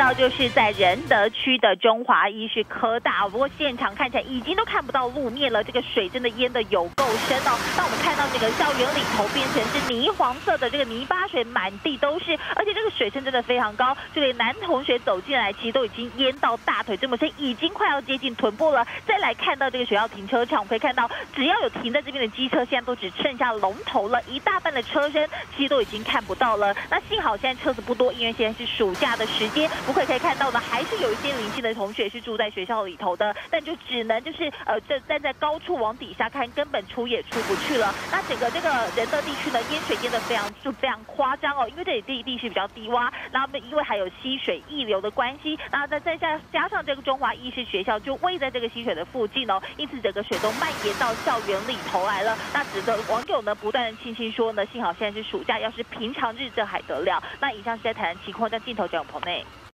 到就是在仁德区的中华医事科大，不过现场看起来已经都看不到路面了，这个水真的淹得有够深哦。那我们看到这个校园里头变成是泥黄色的这个泥巴水，满地都是，而且这个水深真的非常高，这个男同学走进来，其实都已经淹到大腿这么深，已经快要接近臀部了。再来看到这个学校停车场，我们可以看到，只要有停在这边的机车，现在都只剩下龙头了，一大半的车身其实都已经看不到了。那幸好现在车子不多，因为现在是暑假的时间。不过可以看到呢，还是有一些零星的同学是住在学校里头的，但就只能就是这站在高处往底下看，根本出也出不去了。那整个这个仁德地区呢，淹水淹得非常夸张哦，因为这里地势比较低洼，然后因为还有溪水溢流的关系，然后再加上这个中华医事学校就位在这个溪水的附近哦，因此整个水都蔓延到校园里头来了。那值得网友呢不断的庆幸说呢，幸好现在是暑假，要是平常日这还得了。那以上是在台南情况，将镜头交给棚内。